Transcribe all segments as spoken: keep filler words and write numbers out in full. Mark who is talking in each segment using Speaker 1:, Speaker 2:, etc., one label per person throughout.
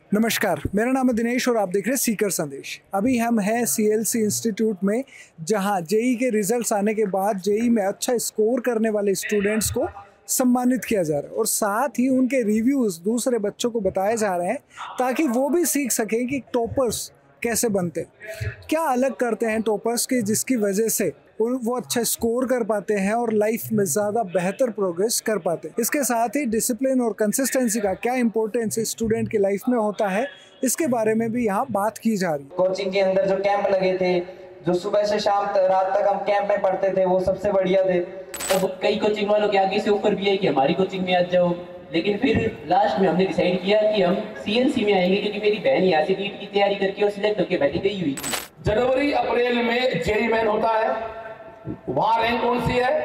Speaker 1: नमस्कार, मेरा नाम है दिनेश और आप देख रहे हैं सीकर संदेश। अभी हम हैं सीएलसी इंस्टीट्यूट में, जहां जेई के रिजल्ट्स आने के बाद जेई में अच्छा स्कोर करने वाले स्टूडेंट्स को सम्मानित किया जा रहा है और साथ ही उनके रिव्यूज़ दूसरे बच्चों को बताए जा रहे हैं ताकि वो भी सीख सकें कि टॉपर्स कैसे बनते हैं, क्या अलग करते हैं टॉपर्स के, जिसकी वजह से वो अच्छा स्कोर कर पाते हैं और लाइफ में ज़्यादा बेहतर प्रोग्रेस कर पाते हैं। इसके साथ ही डिसिप्लिन और कंसिस्टेंसी का क्या इंपॉर्टेंस स्टूडेंट की लाइफ में होता है, इसके बारे में भी यहाँ बात की जा रही है।
Speaker 2: कोचिंग के अंदर जो कैंप लगे थे, जो सुबह से शाम तक रात तक हम कैंप में पढ़ते थे, वो सबसे बढ़िया थे।
Speaker 3: तो कई कोचिंग वालों के आगे से ऊपर भी है कि हमारी कोचिंग में आ जाओ, लेकिन फिर लास्ट में हमने डिसाइड किया कि हम सीएलसी में आएंगे, क्योंकि मेरी बहन यहाँ से नीट की तैयारी करके और सिलेक्ट होकर बैठी गई हुई थी।
Speaker 4: जनवरी अप्रैल में जेई मेन होता है, वहां रैंक कौन सी है?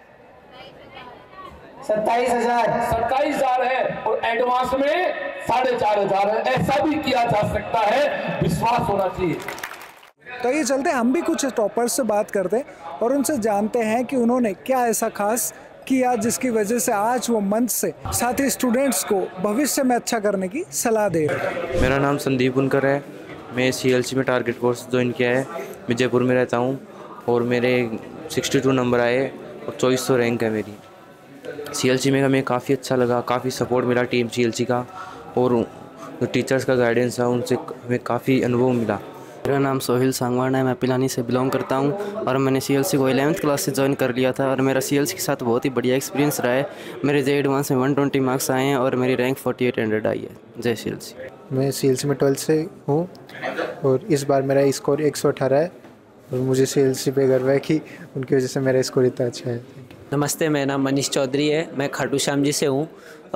Speaker 2: सत्ताईस हजार
Speaker 4: सत्ताईस हजार है और एडवांस में साढ़े चार हजार है। ऐसा भी किया जा सकता है, विश्वास होना चाहिए।
Speaker 1: तो ये चलते हम भी कुछ टॉपर्स से बात करते हैं और उनसे जानते हैं कि उन्होंने क्या ऐसा खास किया जिसकी वजह से आज वो मंच से साथी स्टूडेंट्स को भविष्य में अच्छा करने की सलाह दे रहे हैं।
Speaker 5: मेरा नाम संदीप उनकर है, मैं सीएलसी में टारगेट कोर्स ज्वाइन किया है। मैं जयपुर में रहता हूँ और मेरे बासठ नंबर आए और चौबीस सौ रैंक है मेरी। सीएलसी में हमें काफ़ी अच्छा लगा, काफ़ी सपोर्ट मिला टीम सीएलसी का और जो टीचर्स का गाइडेंस है उनसे हमें काफ़ी अनुभव मिला।
Speaker 6: मेरा नाम सोहिल सांगवान है, मैं पिलानी से बिलोंग करता हूं और मैंने सीएलसी को इलेवेंथ क्लास से ज्वाइन कर लिया था और मेरा सीएलसी के साथ बहुत ही बढ़िया एक्सपीरियंस रहा है। मेरे जे एडवांस में एक सौ बीस मार्क्स आए हैं और मेरी रैंक अड़तालीस सौ आई है। जय सीएलसी।
Speaker 7: मैं सीएलसी में ट्वेल्थ से हूँ और इस बार मेरा स्कोर एक सौ अठारह है और मुझे सीएलसी पे गर्व है कि उनकी वजह से मेरा स्कोर इतना अच्छा है।
Speaker 8: नमस्ते, मेरा नाम मनीष चौधरी है, मैं खाटू श्याम जी से हूँ।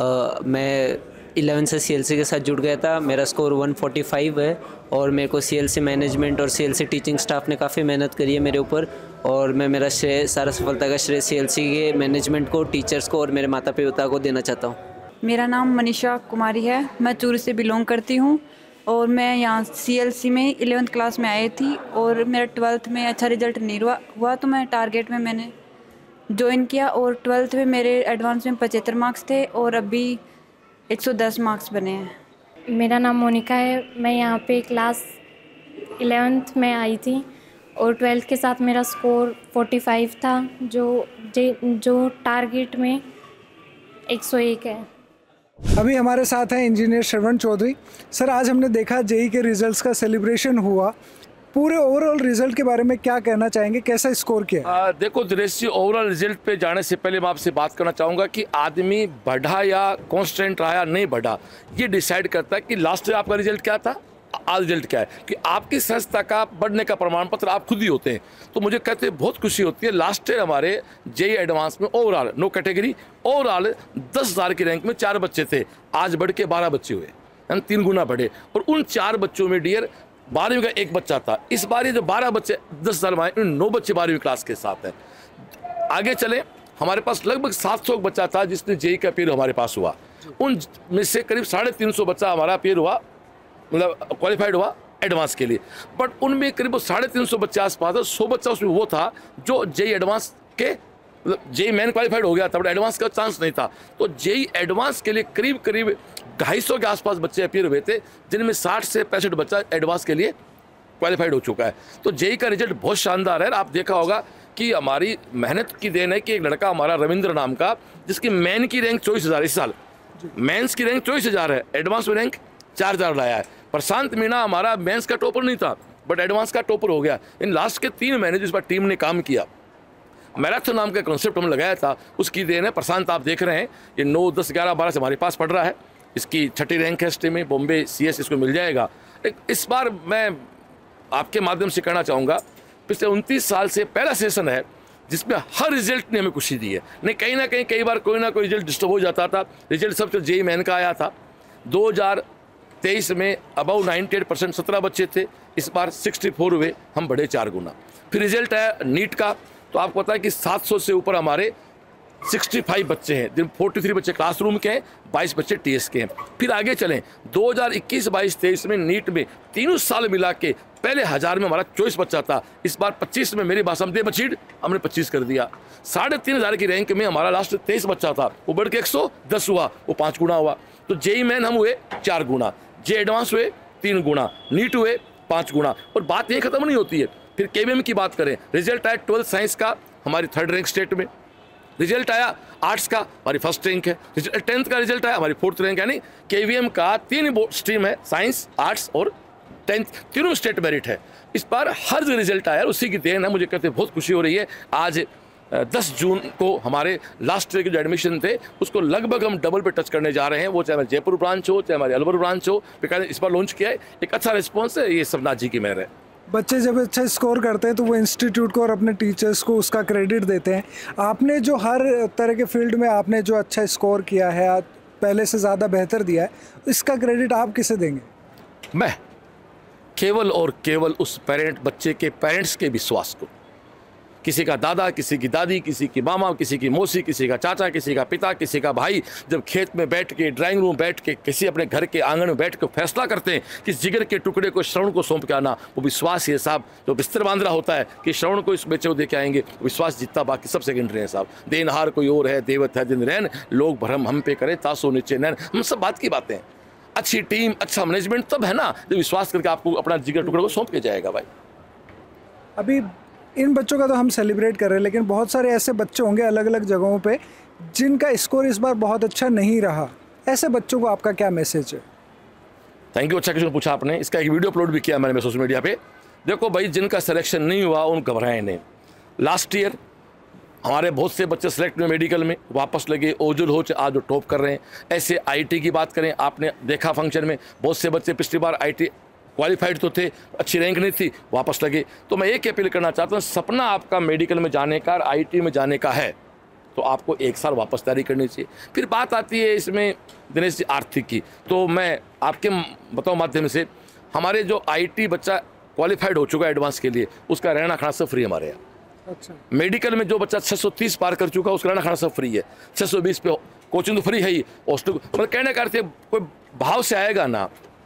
Speaker 8: मैं इलेवन से सीएलसी के साथ जुड़ गया था, मेरा स्कोर एक सौ पैंतालीस है और मेरे को सीएलसी मैनेजमेंट और सीएलसी टीचिंग स्टाफ ने काफ़ी मेहनत करी है मेरे ऊपर और मैं मेरा श्रेय सारा सफलता का श्रेय सीएलसी के मैनेजमेंट को, टीचर्स को और मेरे माता पिता को देना चाहता हूँ।
Speaker 9: मेरा नाम मनीषा कुमारी है, मैं चूरू से बिलोंग करती हूँ और मैं यहाँ सीएलसी में इलेवेंथ क्लास में आई थी और मेरा ट्वेल्थ में अच्छा रिजल्ट नहीं हुआ हुआ तो मैं टारगेट में मैंने ज्वाइन किया और ट्वेल्थ में मेरे एडवांस में पचहत्तर मार्क्स थे और अभी एक सौ दस मार्क्स बने हैं।
Speaker 10: मेरा नाम मोनिका है, मैं यहाँ पे क्लास इलेवेंथ में आई थी और ट्वेल्थ के साथ मेरा स्कोर पैंतालीस था, जो जो टारगेट में एक सौ एक है।
Speaker 1: अभी हमारे साथ हैं इंजीनियर श्रवण चौधरी। सर, आज हमने देखा जेई के रिजल्ट्स का सेलिब्रेशन हुआ, पूरे ओवरऑल रिजल्ट के बारे में क्या कहना चाहेंगे, कैसा स्कोर किया?
Speaker 4: आ, देखो दिनेश जी, ओवरऑल रिजल्ट पे जाने से पहले मैं आपसे बात करना चाहूँगा कि आदमी बढ़ा या कांस्टेंट रहा या नहीं बढ़ा, ये डिसाइड करता है कि लास्ट ईयर आपका रिजल्ट क्या था, आज रिजल्ट क्या है। कि आपकी संस्था का बढ़ने का प्रमाण पत्र आप खुद ही होते हैं। तो मुझे कहते हैं बहुत खुशी होती है। लास्ट ईयर हमारे जेई एडवांस में ओवरऑल नो कैटेगरी ओवरऑल दस हज़ार की रैंक में चार बच्चे थे, आज बढ़ के बारह बच्चे हुए, यानी तीन गुना बढ़े। और उन चार बच्चों में डियर बारहवीं का एक बच्चा था। इस बार ये जो बारह बच्चे दस हज़ार में आए, नौ बच्चे बारहवीं क्लास के साथ हैं। आगे चले, हमारे पास लगभग सात सौ बच्चा था जिसने जेई का पेयर हमारे पास हुआ। उन में से करीब साढ़े तीन सौ बच्चा हमारा पेयर हुआ, मतलब क्वालिफाइड हुआ एडवांस के लिए। बट उनमें करीब साढ़े तीन सौ बच्चे आसपास है, सौ बच्चा उसमें वो था जो जेई एडवांस के मतलब जेई मेन क्वालिफाइड हो गया था, बट एडवांस का चांस नहीं था। तो जेई एडवांस के लिए करीब करीब ढाई सौ के आसपास बच्चे अपीयर हुए थे, जिनमें साठ से पैंसठ बच्चा एडवांस के लिए क्वालिफाइड हो चुका है। तो जेई का रिजल्ट बहुत शानदार है। आप देखा होगा कि हमारी मेहनत की देन है कि एक लड़का हमारा रविंद्र नाम का, जिसकी मेन की रैंक चौबीस हज़ार इस साल, मेंस की रैंक चौबीस हज़ार है, एडवांस में रैंक चार हज़ार लाया है। प्रशांत मीणा हमारा मेंस का टॉपर नहीं था बट एडवांस का टॉपर हो गया। इन लास्ट के तीन महीने जिस बार टीम ने काम किया, मैराथन नाम का कॉन्सेप्ट हम लगाया था, उसकी देन है। प्रशांत आप देख रहे हैं ये नौ दस ग्यारह बारह से हमारे पास पढ़ रहा है, इसकी छठी रैंक है स्टेम में, बॉम्बे सीएस इसको मिल जाएगा। इस बार मैं आपके माध्यम से कहना चाहूँगा, पिछले उनतीस साल से पहला सेशन है जिसमें हर रिजल्ट ने हमें खुशी दी है। नहीं, कहीं ना कहीं कई बार कोई ना कोई रिजल्ट डिस्टर्ब हो जाता था। रिजल्ट सबसे जेई मेन का आया था दो हज़ार तेईस में, अबाउ अट्ठानवे परसेंट सत्रह बच्चे थे, इस बार चौंसठ हुए, हम बढ़े चार गुना। फिर रिजल्ट है नीट का, तो आपको पता है कि सात सौ से ऊपर हमारे पैंसठ बच्चे हैं, जिन तैंतालीस बच्चे क्लासरूम के हैं, बाईस बच्चे टीएस के हैं। फिर आगे चलें, दो हज़ार इक्कीस बाईस तेईस में नीट में तीनों साल मिला के पहले हज़ार में हमारा चौबीस बच्चा था, इस बार पच्चीस में मेरी भाषा में बचीड हमने पच्चीस कर दिया। साढ़े तीन हज़ार की रैंक में हमारा लास्ट तेईस बच्चा था, वो बढ़ के एक सौ दस हुआ, वो पाँच गुना हुआ। तो जेई मेन हम हुए चार गुना। जे एडवांस हुए तीन गुना, नीट हुए पाँच गुना, और बात यही खत्म नहीं होती है। फिर केवीएम की बात करें, रिजल्ट आया ट्वेल्थ साइंस का हमारी थर्ड रैंक स्टेट में, रिजल्ट आया आर्ट्स का हमारी फर्स्ट रैंक है, टेंथ का रिजल्ट आया हमारी फोर्थ रैंक, यानी केवीएम का तीन स्ट्रीम है, साइंस, आर्ट्स और टेंथ, तीनों स्टेट मेरिट है। इस बार हर जो रिजल्ट आया उसी की देन है, मुझे कहते बहुत खुशी हो रही है। आज दस जून को हमारे लास्ट ईयर के जो एडमिशन थे उसको लगभग हम डबल पे टच करने जा रहे हैं, वो चाहे हमारे जयपुर ब्रांच हो चाहे हमारे अलवर ब्रांच हो, बिकॉज इस बार लॉन्च किया है, एक अच्छा रिस्पॉन्स है, ये सबनाथ जी की मेहर है।
Speaker 1: बच्चे जब अच्छा स्कोर करते हैं तो वो इंस्टीट्यूट को और अपने टीचर्स को उसका क्रेडिट देते हैं। आपने जो हर तरह के फील्ड में आपने जो अच्छा स्कोर किया है, पहले से ज़्यादा बेहतर दिया है, इसका क्रेडिट आप किसे देंगे?
Speaker 4: मैं केवल और केवल उस पेरेंट, बच्चे के पेरेंट्स के विश्वास को। किसी का दादा, किसी की दादी, किसी की मामा, किसी की मौसी, किसी का चाचा, किसी का पिता, किसी का भाई जब खेत में बैठ के, ड्राइंग रूम बैठ के, किसी अपने घर के आंगन में बैठ के फैसला करते हैं कि जिगर के टुकड़े को श्रवण को सौंप के आना, वो विश्वास ये साहब जो बिस्तर बांध रहा होता है कि श्रवण को इस बच्चे को दे के आएंगे, विश्वास जितना बाकी सब सेकेंडरी है साहब। देनहार कोई और है, देवत है दिन रैन, लोग भरम हम पे करे तासो नीचे नैन, हम सब बात की बातें हैं। अच्छी टीम, अच्छा मैनेजमेंट तब है ना जो विश्वास करके आपको अपना जिगर टुकड़े को सौंप के जाएगा। भाई
Speaker 1: अभी इन बच्चों का तो हम सेलिब्रेट कर रहे हैं, लेकिन बहुत सारे ऐसे बच्चे होंगे अलग अलग जगहों पे जिनका स्कोर इस बार बहुत अच्छा नहीं रहा, ऐसे बच्चों को आपका क्या मैसेज है?
Speaker 4: थैंक यू, अच्छा क्वेश्चन पूछा आपने। इसका एक वीडियो अपलोड भी किया मैंने सोशल मीडिया पे। देखो भाई, जिनका सिलेक्शन नहीं हुआ उन घबराएं नहीं। लास्ट ईयर हमारे बहुत से बच्चे सेलेक्ट हुए मेडिकल में, वापस लगे, ओजुल हो आज जो टॉप कर रहे हैं। ऐसे आईटी की बात करें, आपने देखा फंक्शन में बहुत से बच्चे पिछली बार आईटी क्वालिफाइड तो थे, अच्छी रैंक नहीं थी, वापस लगे। तो मैं एक अपील करना चाहता हूँ, सपना आपका मेडिकल में जाने का, आईटी में जाने का है तो आपको एक साल वापस तैयारी करनी चाहिए। फिर बात आती है इसमें दिनेश जी आर्थिक की, तो मैं आपके बताओ माध्यम से, हमारे जो आईटी बच्चा क्वालिफाइड हो चुका है एडवांस के लिए, उसका रहना खाना सब फ्री हमारे यहाँ। अच्छा। मेडिकल में जो बच्चा छः सौ तीस पार कर चुका है उसका रहना खाना सब फ्री है, छः सौ बीस पे कोचिंग तो फ्री है ही। हॉस्टल मतलब कहने का अर्थ है कोई भाव से आएगा ना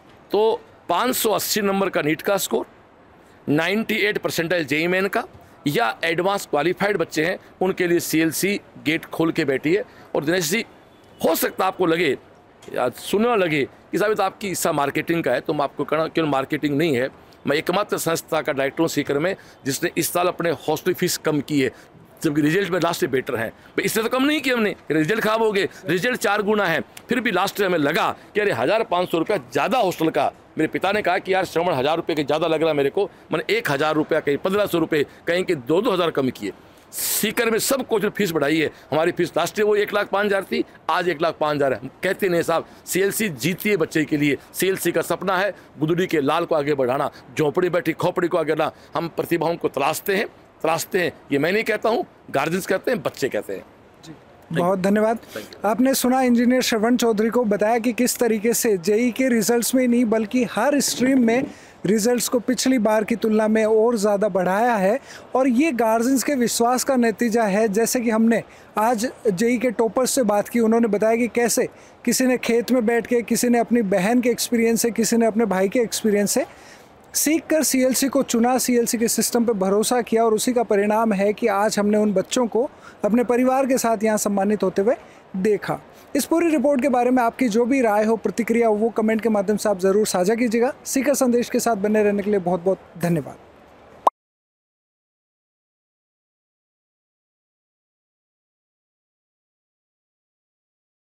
Speaker 4: तो पाँच सौ अस्सी नंबर का नीट का स्कोर, अट्ठानवे परसेंटाइल जेई मेन का, या एडवांस क्वालिफाइड बच्चे हैं उनके लिए सीएलसी गेट खोल के बैठी है। और दिनेश जी, हो सकता है आपको लगे या सुनने लगे कि साहब तो आपकी हिस्सा मार्केटिंग का है, तो मैं आपको कहना क्यों मार्केटिंग नहीं है। मैं एकमात्र संस्था का डायरेक्टर हूँ सीकर में जिसने इस साल अपने हॉस्टल फीस कम की है, जबकि रिजल्ट में लास्ट से बेटर है। इससे तो कम नहीं किया हमने, रिजल्ट खराब हो गए, रिजल्ट चार गुना है, फिर भी लास्ट में हमें लगा कि अरे हज़ार पाँच सौ रुपया ज़्यादा हॉस्टल का। मेरे पिता ने कहा कि यार श्रवण हज़ार रुपये के ज़्यादा लग रहा है मेरे को, मैंने एक हज़ार रुपया कहीं पंद्रह सौ रुपये कहीं के दो दो हज़ार कम किए। सीकर में सब कोच फीस बढ़ाई है, हमारी फीस लास्ट ईयर वो एक लाख पाँच हज़ार थी, आज एक लाख पाँच हज़ार है। हम कहते नहीं साहब, सीएलसी जीती है बच्चे के लिए, सीएलसी का सपना है गुदड़ी के लाल को आगे बढ़ाना, झोंपड़ी बैठी खोपड़ी को आगे बढ़ाना। हम प्रतिभाओं को तलाशते हैं तराशते हैं, ये मैं नहीं कहता हूँ, गार्जियंस कहते हैं, बच्चे कहते हैं।
Speaker 1: बहुत धन्यवाद। आपने सुना इंजीनियर श्रवण चौधरी को बताया कि किस तरीके से जेई के रिजल्ट्स में नहीं बल्कि हर स्ट्रीम में रिजल्ट्स को पिछली बार की तुलना में और ज़्यादा बढ़ाया है, और ये गार्जियंस के विश्वास का नतीजा है। जैसे कि हमने आज जेई के टॉपर्स से बात की, उन्होंने बताया कि कैसे किसी ने खेत में बैठ के, किसी ने अपनी बहन के एक्सपीरियंस से, किसी ने अपने भाई के एक्सपीरियंस से सीख कर सीएलसी को चुना, सीएलसी के सिस्टम पर भरोसा किया, और उसी का परिणाम है कि आज हमने उन बच्चों को अपने परिवार के साथ यहाँ सम्मानित होते हुए देखा। इस पूरी रिपोर्ट के बारे में आपकी जो भी राय हो, प्रतिक्रिया हो, वो कमेंट के माध्यम से आप ज़रूर साझा कीजिएगा। सीकर संदेश के साथ बने रहने के लिए बहुत बहुत धन्यवाद।